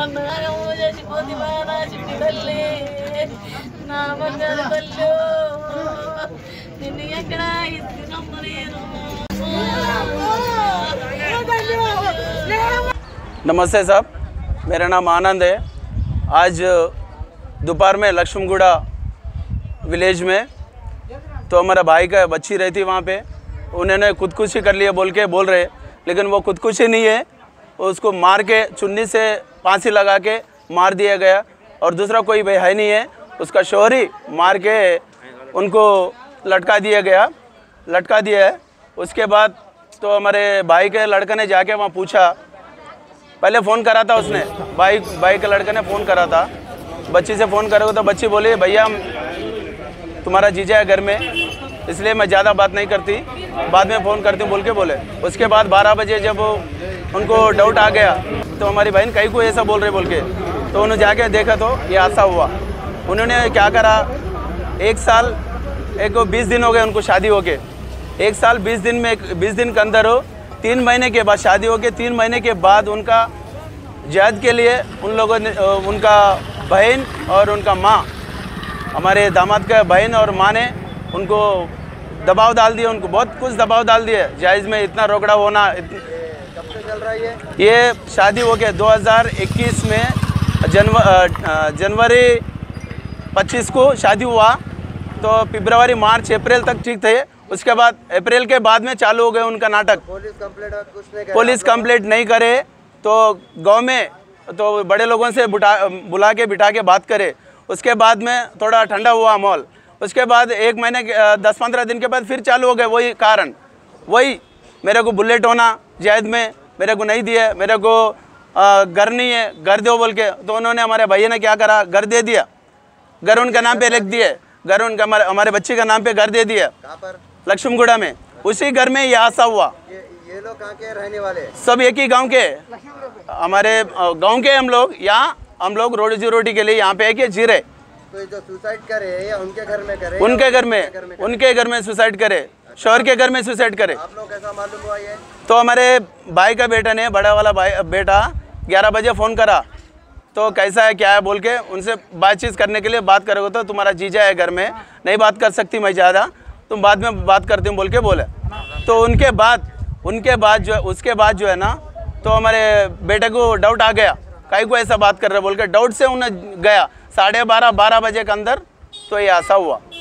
नमस्ते साहब, मेरा नाम आनंद है। आज दोपहर में लक्ष्मगुड़ा विलेज में तो हमारा भाई का बच्ची रहती वहाँ पे, उन्होंने खुदकुशी कर लिया बोल रहे, लेकिन वो खुदकुशी नहीं है, उसको मार के चुन्नी से फांसी लगा के मार दिया गया और दूसरा कोई भाई है नहीं है, उसका शोहर ही मार के उनको लटका दिया है। उसके बाद तो हमारे भाई के लड़के ने जाके वहाँ पूछा, पहले फ़ोन करा था उसने, भाई के लड़के ने फ़ोन करा था, बच्ची से फ़ोन करोगे तो बच्ची बोली भैया तुम्हारा जीजा है घर में, इसलिए मैं ज़्यादा बात नहीं करती, बाद में फ़ोन करती हूँ बोले। उसके बाद 12 बजे जब उनको डाउट आ गया तो हमारी बहन कहीं को ऐसा बोल रहे तो उन्होंने जाके देखा तो ये ऐसा हुआ। उन्होंने क्या करा, 1 साल 20 दिन हो गए उनको शादी होके, 1 साल 20 दिन के अंदर 3 महीने के बाद शादी हो के 3 महीने के बाद उनका जहद के लिए उन लोगों ने, उनका बहन और उनका माँ, हमारे दामाद का बहन और माँ ने उनको दबाव डाल दिया, उनको बहुत कुछ दबाव डाल दिया। जायज़ में इतना रोकड़ा होना, कब से चल रहा है ये शादी हो के 2021 में जनवरी 25 को शादी हुआ, तो फरवरी मार्च अप्रैल तक ठीक थे। उसके बाद अप्रैल के बाद में चालू हो गए उनका नाटक। पुलिस कंप्लेंट नहीं करे तो गांव में तो बड़े लोगों से बुला के बिठा के बात करे। उसके बाद में थोड़ा ठंडा हुआ माहौल, उसके बाद 1 महीने 10-15 दिन के बाद फिर चालू हो गए वही कारण, वही मेरे को बुलेट होना जायद में मेरे को नहीं दिया, मेरे को घर नहीं है, घर दो बोल के, तो उन्होंने हमारे भैया ने क्या करा, घर दे दिया, घर उनका नाम पे लिख दिए, घर उनका हमारे बच्चे का नाम पे घर दे दिया लक्ष्मगुड़ा में। उसी घर में ये हादसा हुआ। ये लोग कहाँ के रहने वाले? सब एक ही गांव के, हमारे गांव के हम लोग। यहाँ हम लोग रोटी के लिए यहाँ पे है कि जी रहे। तो जो सुसाइड करे या उनके घर में करे? उनके घर में सुसाइड करे, शोहर के घर में सुसाइड करे। आप लोग कैसा मालूम हुआ ये? तो हमारे भाई का बेटा ने, बड़ा वाला बेटा 11 बजे फ़ोन करा, तो कैसा है क्या है बोल के उनसे बातचीत करने के लिए बात करोगे तो तुम्हारा जीजा है घर में, नहीं बात कर सकती मैं ज़्यादा, तुम बाद में बात करती हूँ बोल के बोले। तो उसके बाद जो है ना, तो हमारे बेटे को डाउट आ गया, कहीं को ऐसा बात कर रहे बोल के, डाउट से उन्हें गया 12:30 बजे के अंदर, तो ये ऐसा हुआ।